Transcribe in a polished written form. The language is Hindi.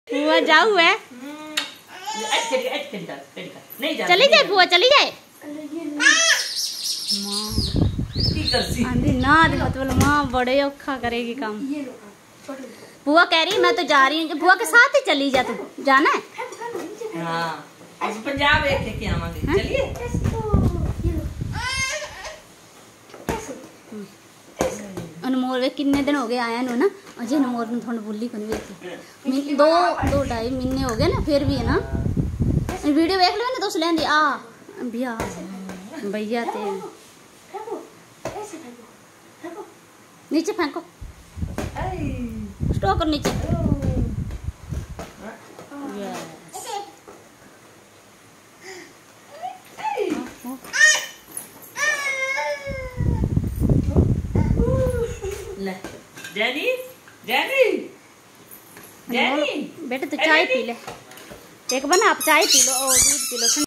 बुआ जाऊ है, चली जाए बुआ, चली जाए ना देखो तो बोलो माँ बड़े औखा करेगी काम। बुआ कह रही मैं तो जा रही हूँ, बुआ के साथ ही चली जा, तू जाना है? हाँ, पंजाब लेके आवांगे, चलिए। अनमोल वे किन्ने दिन हो गए आया नु ना, अजय अनमोल ने थोड़ी बुली को नहीं दो 2-2.5 महीने हो गए ना, फिर भी है ना वीडियो देख लो ना तो लेंदी आ भैया भैया ते नीचे फेंको, स्टॉक कर नीचे। जैनी जैनी जैनी बेटा तू चाय पी ले, एक बना आप चाय पी लो और दूध पी लो।